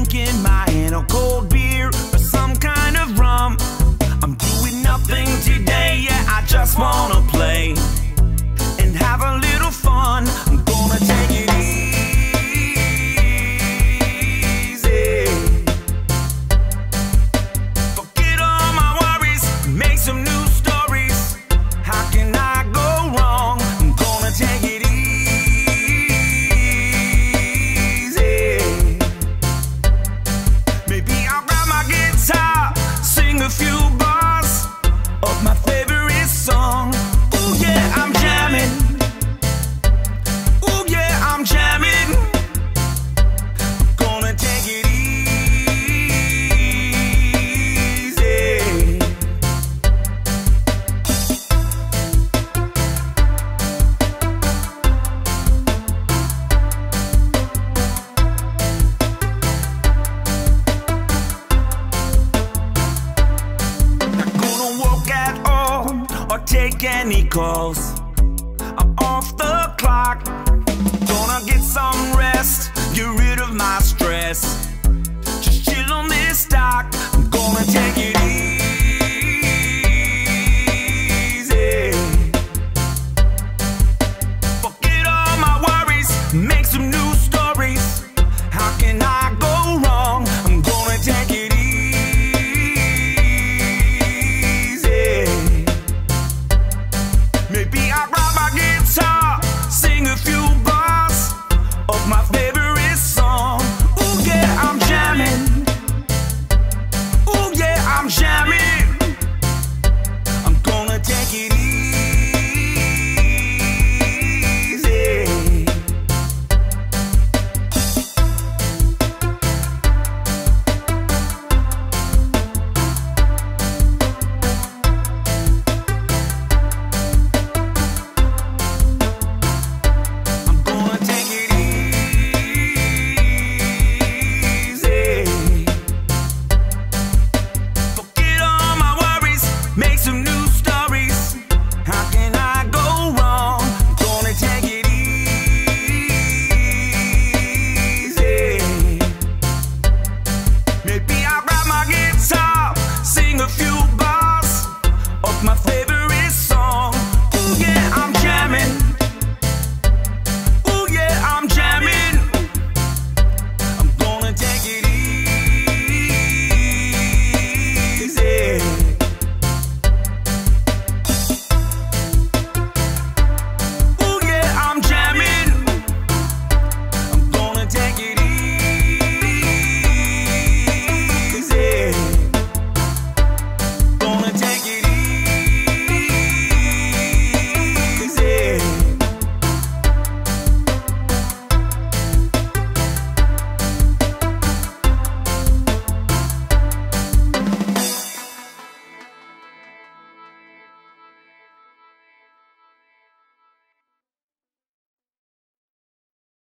drink in my hand, a cold beer or some kind of rum. I'm doing nothing today, yeah, I just wanna play and have a little fun. I'm gonna take it easy, forget all my worries, make some new stories. How can I go wrong? I'm gonna take it easy. Maybe I'll grab my guitar, sing a few bars of my favorite song. Ooh yeah, I'm jamming. Ooh yeah, I'm jamming. Gonna take it easy. Not gonna work at all or take any calls. I'm off the clock. Gonna get some rest, get rid of my stress. Just chill on this dock. I'm gonna take it